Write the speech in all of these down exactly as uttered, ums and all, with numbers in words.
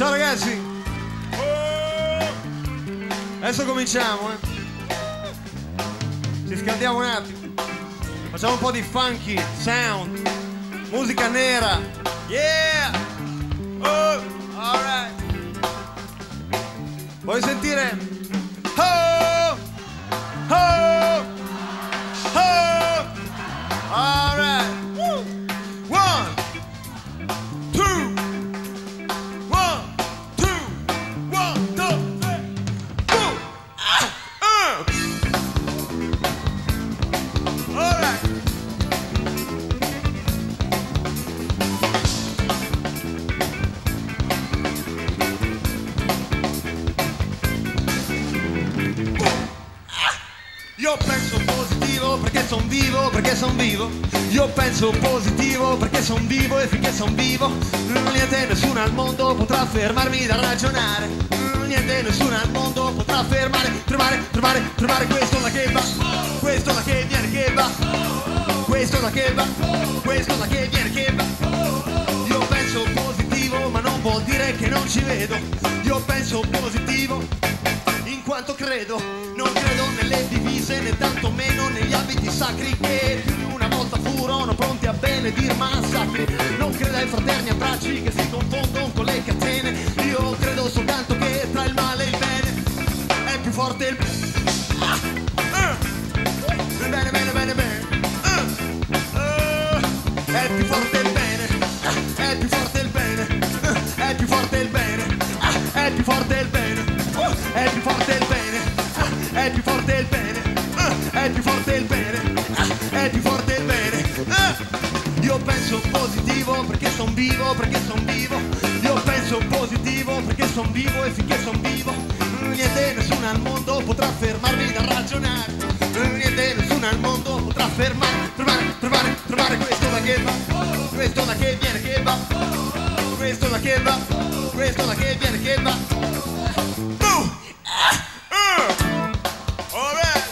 Ciao ragazzi. Adesso cominciamo, eh. Ci scaldiamo un attimo. Facciamo un po' di funky sound, musica nera. Yeah! Oh, alright. Vuoi sentire? Oh! Oh! Oh! Alright. Woo! One, two, one, two, one, two, three, four. Ah! Uh! Alright. Io penso positivo perché son vivo, perché son vivo. Io penso positivo perché son vivo e finché son vivo niente, nessuno al mondo potrà fermarmi da ragionare. Niente, nessuno al mondo potrà fermare, trovare, trovare, trovare questo là che va, questo là che viene che va, questo là che va, questo là che viene che va. Io penso positivo ma non vuol dire che non ci vedo. Io penso positivo in quanto credo, non credo nelle divise né tantomeno negli abiti sacri che più di una volta furono pronti a benedir massacri. Non credo ai fraterni abbracci che si confondono con le catene. Io credo soltanto che tra il male e il bene è più forte il ah, uh, bene bene bene bene uh, uh, è più forte il bene, uh, è più forte il bene, uh, è più forte il bene, uh, è più forte il bene, uh, è più forte il bene, uh, è più forte il bene, uh, è più forte il bene, uh, è più forte il bene. uh. Io penso positivo perché son vivo, perché son vivo. Io penso positivo perché son vivo e finché son vivo niente, nessuno al mondo potrà fermarmi da ragionare. Niente, nessuno al mondo potrà fermare, trovare, trovare, trovare questo là che va, questo là che viene che va, questo là che va, questo là che viene che va. Boom! Ah! Uh! All right!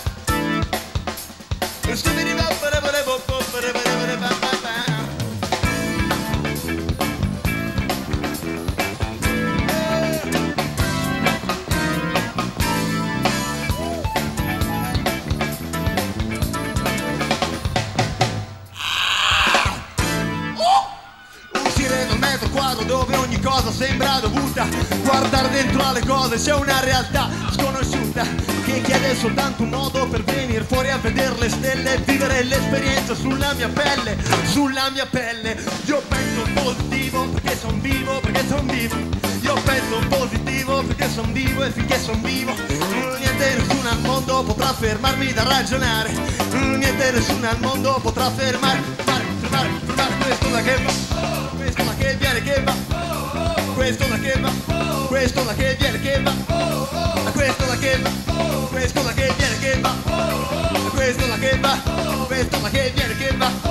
Dove ogni cosa sembra dovuta, guardare dentro alle cose c'è una realtà sconosciuta che chiede soltanto un nodo per venire fuori a vedere le stelle e vivere l'esperienza sulla mia pelle, sulla mia pelle. Io penso positivo perché son vivo, perché son vivo. Io penso positivo perché son vivo e finché son vivo niente, nessuno al mondo potrà fermarmi da ragionare. Niente, nessuno al mondo potrà fermare, fermare, fermare, fermare questo là che va, questo là che viene che va, questo là che va, questo là che viene che va, questo là che va, questo là che viene che va, questo là che va, questo là che viene che va.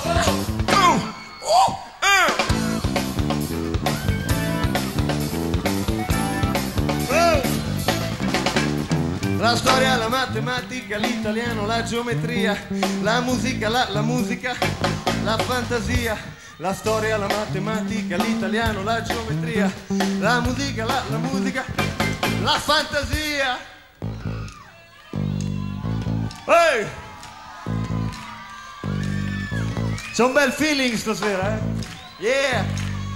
La storia, la matematica, l'italiano, la geometria, la musica, la, la musica, la fantasia. La storia, la matematica, l'italiano, la geometria, la musica, la, la musica, la fantasia. Ehi! C'è un bel feeling stasera, eh? Yeah!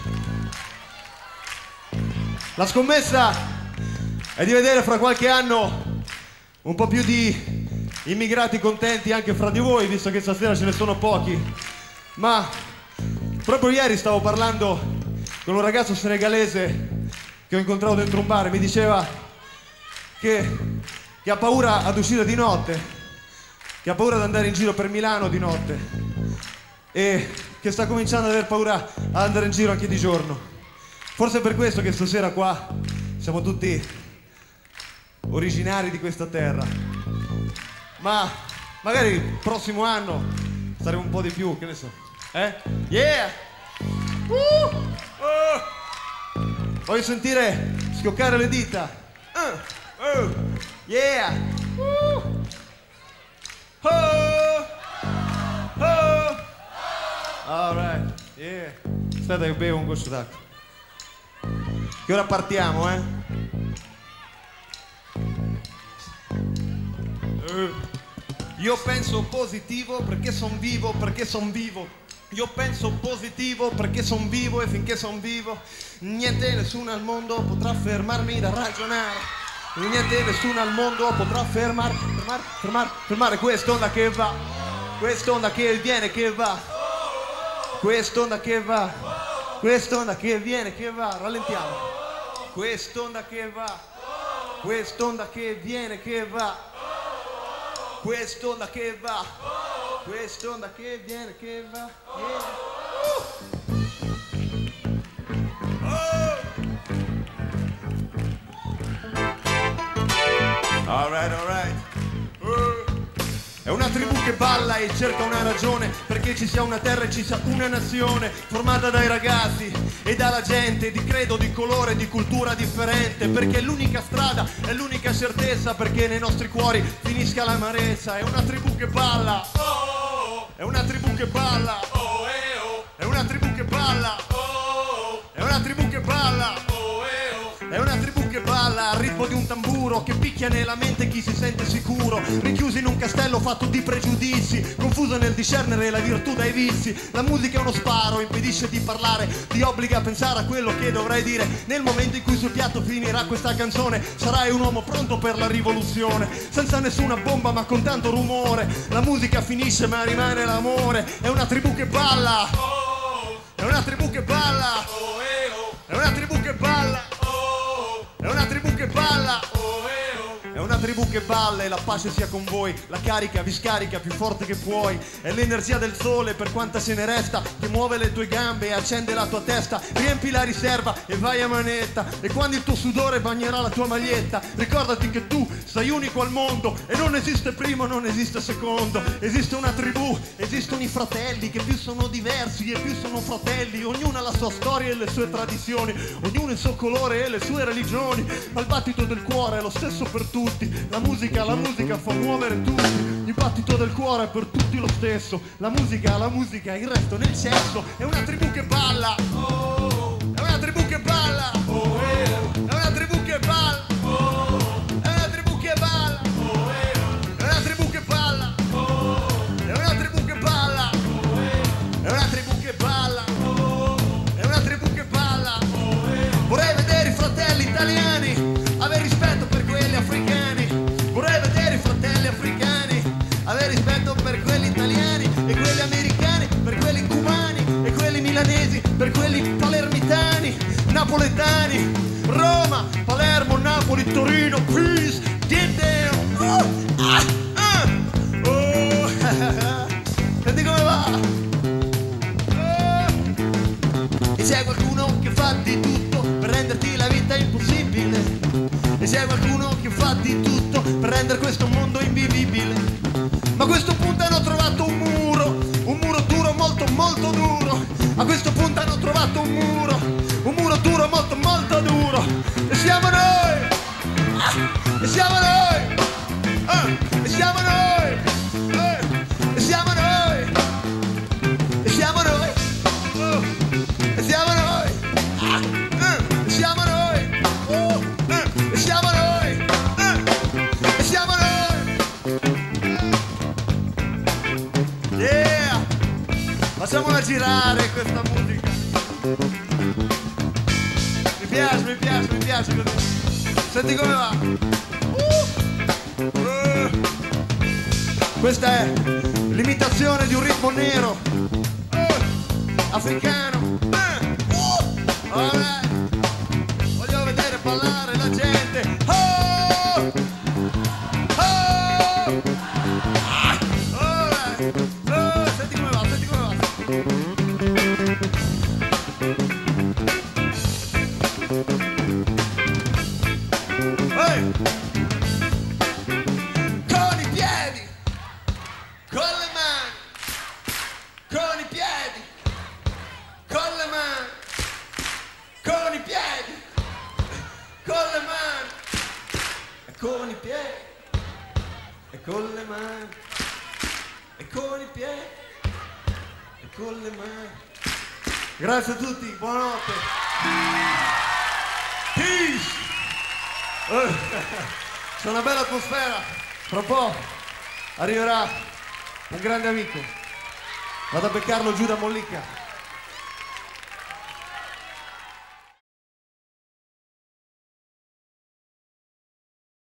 La scommessa è di vedere fra qualche anno un po' più di immigrati contenti anche fra di voi, visto che stasera ce ne sono pochi. Ma proprio ieri stavo parlando con un ragazzo senegalese che ho incontrato dentro un bar e mi diceva che, che ha paura ad uscire di notte, che ha paura ad andare in giro per Milano di notte e che sta cominciando ad aver paura ad andare in giro anche di giorno. Forse è per questo che stasera qua siamo tutti originari di questa terra, ma magari il prossimo anno saremo un po' di più, che ne so, eh? Yeah! Uh! Uh! Voglio sentire schioccare le dita. Uh! Uh! Yeah! Uh! Oh! Oh! All right, yeah. Aspetta che bevo un goccio d'acqua. che ora partiamo, eh? Uh, io penso positivo perché son vivo, perché son vivo. Io penso positivo perché son vivo e finché son vivo niente, nessuno al mondo potrà fermarmi da ragionare. Niente, nessuno al mondo potrà fermare, fermare, fermare, fermare quest'onda che va, quest'onda che viene, che va, quest'onda che va, quest'onda che viene, che va, rallentiamo. Quest'onda che va, quest'onda che viene, che va, quest'onda che va, quest'onda che viene, che va, viene. Alright, alright. Uh. È una tribù che balla e cerca una ragione perché ci sia una terra e ci sia una nazione formata dai ragazzi e dalla gente di credo, di colore, di cultura differente, perché è l'unica strada, è l'unica certezza perché nei nostri cuori finisca l'amarezza. È una tribù che balla, è una tribù che balla, è una tribù che balla, è una tribù che balla, è una tribù che balla al ritmo di un tamburo che picchia nella mente chi si sente sicuro, rinchiusi in un castello fatto di pregiudizi, confuso nel discernere la virtù dai vizi. La musica è uno sparo, impedisce di parlare, ti obbliga a pensare a quello che dovrai dire. Nel momento in cui sul piatto finirà questa canzone sarai un uomo pronto per la rivoluzione, senza nessuna bomba ma con tanto rumore. La musica finisce ma rimane l'amore. È una tribù che balla, è una tribù che balla, è una tribù che balla, è una tribù che balla, è una tribù che balla e la pace sia con voi. La carica vi scarica più forte che puoi. È l'energia del sole per quanta se ne resta che muove le tue gambe e accende la tua testa. Riempi la riserva e vai a manetta, e quando il tuo sudore bagnerà la tua maglietta ricordati che tu sei unico al mondo e non esiste primo, non esiste secondo. Esiste una tribù, esistono i fratelli che più sono diversi e più sono fratelli. Ognuno ha la sua storia e le sue tradizioni, ognuno il suo colore e le sue religioni, ma il battito del cuore è lo stesso per tutti. La musica, la musica fa muovere tutti. Il battito del cuore è per tutti lo stesso. La musica, la musica, il resto nel senso. È una tribù che balla, è una tribù che balla, è una tribù che balla, è una tribù che balla, è una tribù che balla, è una tribù che balla, è una tribù che balla, è una tribù che balla. Vorrei vedere i fratelli italiani avere rispetto per quelli africani, vorrei vedere i fratelli africani avere rispetto per quelli italiani e quelli americani, per quelli cubani e quelli milanesi, per quelli palermitani, napoletani, Roma, Palermo, Napoli, Torino, peace, get down. Oh, ah, ah, oh, senti come va? Oh. E c'è qualcuno che fa di tutto per renderti la vita impossibile. E c'è qualcuno che fa di tutto per rendere questo mondo invivibile. Ma a questo punto hanno trovato un muro, un muro duro, molto molto duro. A questo punto hanno trovato un muro, un muro duro, molto molto duro. E siamo noi, ah, e siamo noi, ah, e siamo noi, eh, e siamo noi, e siamo noi, oh, e siamo noi, ah, eh, e siamo noi, oh, eh, e siamo noi, eh, e siamo noi, eh. Yeah, facciamola girare questa musica. Mi piace, mi piace, mi piace così. Senti come va. Uh, uh. Questa è l'imitazione di un ritmo nero, uh, africano. Uh, uh. Alright. Voglio vedere ballare la gente. Oh! Oh! Ah! Alright. Oh, senti come va, senti come va. Hey! Con i piedi, con le mani, con i piedi, con le mani, con i piedi, con le mani, e con i piedi, e con le mani, e con i piedi, e con le mani. Grazie a tutti, buonanotte. Peace! Eh, c'è una bella atmosfera. Fra un po' arriverà un grande amico. Vado a beccarlo giù da Mollica.